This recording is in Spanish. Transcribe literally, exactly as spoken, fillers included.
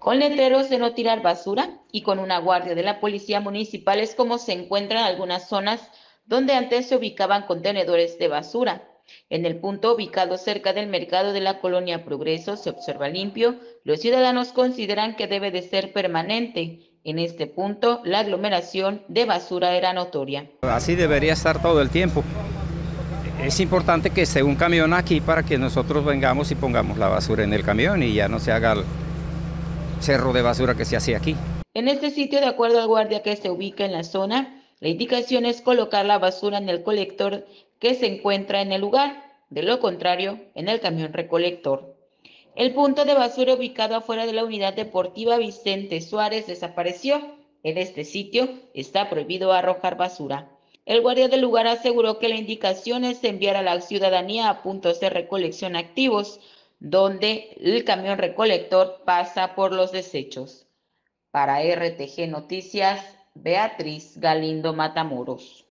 Con letreros de no tirar basura y con una guardia de la policía municipal es como se encuentran algunas zonas donde antes se ubicaban contenedores de basura. En el punto ubicado cerca del mercado de la colonia Progreso se observa limpio. Los ciudadanos consideran que debe de ser permanente. En este punto, la aglomeración de basura era notoria. Así debería estar todo el tiempo. Es importante que esté un camión aquí para que nosotros vengamos y pongamos la basura en el camión y ya no se haga el cerro de basura que se hacía aquí. En este sitio, de acuerdo al guardia que se ubica en la zona, la indicación es colocar la basura en el colector que se encuentra en el lugar, de lo contrario, en el camión recolector. El punto de basura ubicado afuera de la unidad deportiva Vicente Suárez desapareció. En este sitio está prohibido arrojar basura. El guardia del lugar aseguró que la indicación es enviar a la ciudadanía a puntos de recolección activos, donde el camión recolector pasa por los desechos. Para R T G Noticias, Beatriz Galindo Matamoros.